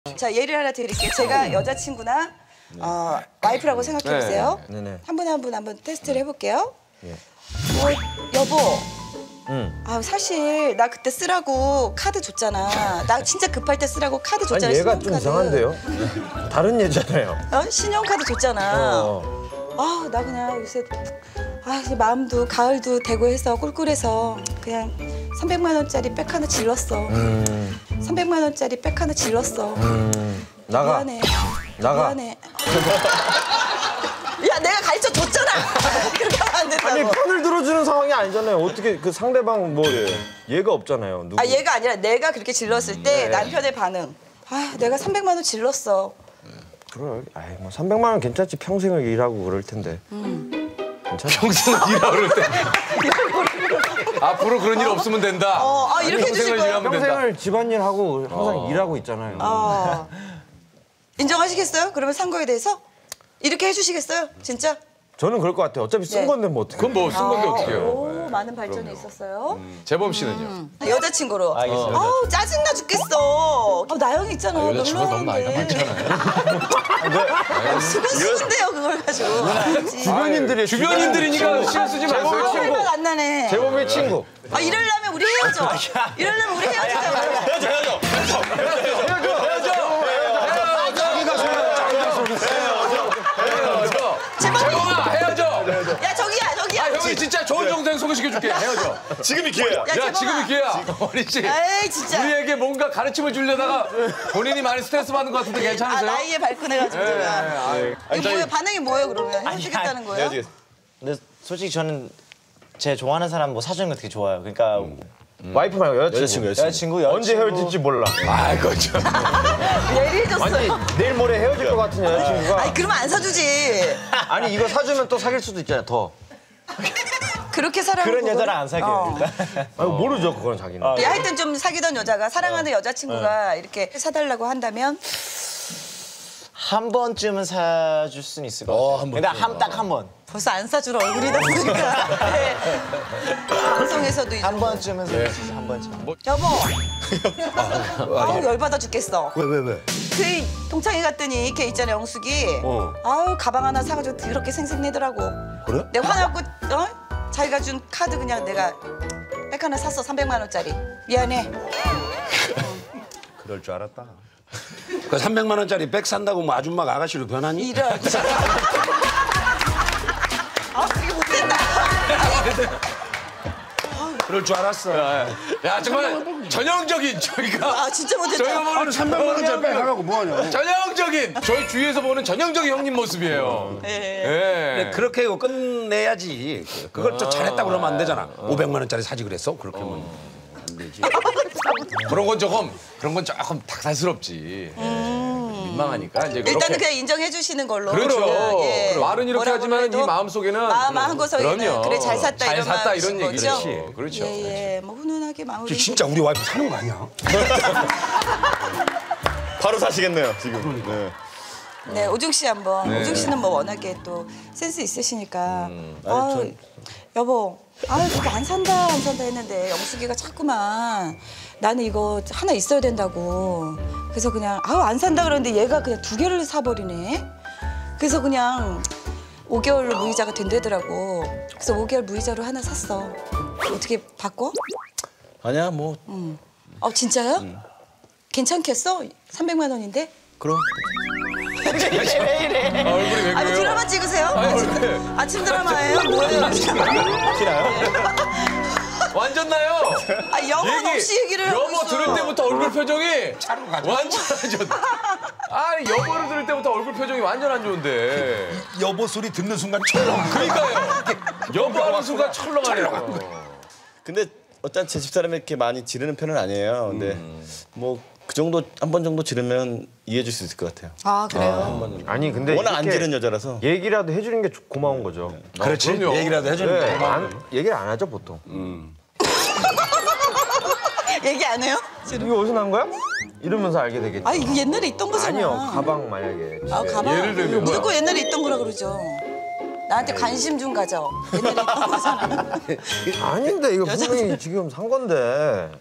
자, 예를 하나 드릴게요. 제가 여자친구나 와이프라고 생각해 보세요. 네네. 한 분에 한 분 한번 테스트를 해볼게요. 예. 여보. 사실 나 그때 쓰라고 카드 줬잖아. 나 진짜 급할 때 쓰라고 카드 줬잖아. 아니 얘가 좀 신용카드. 이상한데요? 다른 얘잖아요. 신용카드 줬잖아. 나 그냥 요새 이제 마음도 가을도 되고 해서 꿀꿀해서 그냥 300만 원짜리 백 하나 질렀어. 300만 원짜리 백 하나 질렀어. 나가. 미안해. 나가. 미안해. 야, 내가 가르쳐 줬잖아. 그렇게 하면 안 된다고. 아니 편을 들어주는 상황이 아니잖아요. 어떻게 그 상대방 뭐 얘가 없잖아요. 누구? 얘가 아니라 내가 그렇게 질렀을 때 남편의 반응. 내가 300만 원 질렀어. 그래. 아이 뭐 300만 원 괜찮지. 평생을 일하고 그럴 텐데. 괜찮아. 평생을 일하고 그럴 때. 앞으로 그런 일 없으면 된다. 이렇게 해주실 평생을 거예요? 일하면 된다. 평생을 집안일 하고 항상 일하고 있잖아요. 인정하시겠어요? 그러면 산 거에 대해서? 이렇게 해주시겠어요? 진짜? 저는 그럴 것 같아요. 어차피 쓴 네. 건데 뭐 어떻게? 그건 뭐 쓴 건데 어떡해요. 오, 많은 발전이 있었어요. 재범 씨는요? 여자친구로. 알겠어요. 짜증나 죽겠어. 나영이 있잖아. 여자친구가 너무 나이가 많잖아요. 수근수근데요, 그걸 가지고. 주변인들이 주변인들이니까 신경 쓰지 마세요. 생각 안 나네. 재범의 친구. 이러려면 우리 헤어져. 이러려면 우리 헤어지자. 재범아 헤어져. 야, 저기야. 형이 진짜 좋은 동생 소개시켜줄게. 헤어져. 지금이 기회야. 야 재범아. 지금이 기회야. 어린 씨. 에이, 진짜. 우리에게 뭔가 가르침을 주려다가 본인이 많이 스트레스 받는 것 같은데 괜찮으세요? 나이에 발끈해가지고 제가. 이거 뭐예요? 반응이 뭐예요, 그러면? 헤어지겠다는 거예요? 근데 솔직히 저는 제 좋아하는 사람 뭐 사주는 거 되게 좋아요. 그러니까 와이프 말고 여자친구. 여자친구 언제 헤어질지 몰라. 아, 그렇죠. 예리해졌어요. 아니 내일 모레 헤어질 것 같은 여자친구가. 그러면 안 사주지. 아니 이거 사주면 또 사귈 수도 있잖아요. 더. 그렇게 살아. 그런 여자랑 안 사귀어요. 아니 모르죠 그건 자기는. 하여튼 좀 사귀던 여자가 사랑하는 여자친구가 이렇게 사달라고 한다면 한 번쯤은 사줄 수는 있을 것 같아요. 근데 딱 한 번. 벌써 안 사주러 얼굴이다 보니까. 네. 방송에서도 한 번쯤은 사줄 수 있어요. 한 번쯤. 여보. 열받아 죽겠어. 왜? 그 동창회 갔더니 걔 있잖아, 영숙이. 가방 하나 사가지고 더럽게 생색내더라고. 그래? 내가 화나고 자기가 준 카드 그냥 내가 백 하나 샀어. 300만 원짜리. 미안해. 그럴 줄 알았다. 그 300만 원짜리 백 산다고 뭐 아줌마가 아가씨로 변하니? 이런. 되게 못된다. 그럴 줄 알았어. 야 정말 전형적인 저희가 진짜 못된다. 저희가 보는 300만 원짜리 백 하라고 뭐하냐? 전형적인 저희 주위에서 보는 전형적인 형님 모습이에요. 예. 그렇게 이거 끝내야지. 그걸 좀 잘했다 그러면 안 되잖아. 500만 원짜리 사지 그랬어? 그렇게 하면 안 되지. 그런 건 조금 닭살스럽지. 민망하니까 이제 그렇게. 일단은 그냥 인정해 주시는 걸로. 그렇죠. 예. 말은 이렇게 뭐라고 하지만 해도 이 마음속에는 마음 한구석에는 그럼요. 그래 잘 샀다 잘 이런 샀다 이런 마음이신 얘기죠. 거죠? 그렇죠. 예. 뭐 훈훈하게 마무리. 진짜 우리 와이프 사는 거 아니야? 바로 사시겠네요, 지금. 네. 네, 오중 씨 한번. 오중 씨는 뭐 워낙에 또 센스 있으시니까. 여보, 그거 안 산다 했는데 영숙이가 자꾸만 나는 이거 하나 있어야 된다고. 그래서 그냥 안 산다 그러는데 얘가 그냥 2개를 사버리네. 그래서 그냥 5개월로 무이자가 된대더라고. 그래서 5개월 무이자로 하나 샀어. 어떻게 바꿔? 아니야, 뭐. 진짜요? 괜찮겠어? 300만 원인데? 그럼. 얼굴이 왜 그래요? 드라마 찍으세요? 아침 드라마예요? 뭐예요? 완전 나요. 영혼 없이 얘기를 하고 여보 있어. 들을 때부터 얼굴 표정이 완전 안 좋은데. 아니 여보를 들을 때부터 얼굴 표정이 완전 안 좋은데. 여보 소리 듣는 순간 철렁. 그러니까요. 여보 하는 순간 철렁하네요. 근데 어차피 제 집사람이 이렇게 많이 지르는 편은 아니에요. 근데 뭐 그 정도, 한 번 정도 지르면 이해해 줄 수 있을 것 같아요. 그래요? 아니 근데 워낙 안 이렇게 지른 여자라서. 얘기라도 해주는 게 고마운 거죠. 그렇지. 그럼요. 얘기라도 해주는 네, 거야. 얘기를 안 하죠 보통. 얘기 안 해요? 이거 어디서 난 거야? 이러면서 알게 되겠죠. 이거 옛날에 있던 거잖아. 아니요 가방 만약에. 집에. 가방. 예를 들면 뭐야? 무조건 옛날에 있던 거라 그러죠. 나한테 관심 좀 가져. 옛날에 있던 거잖아. 아닌데 이거 분명히 지금 산 건데.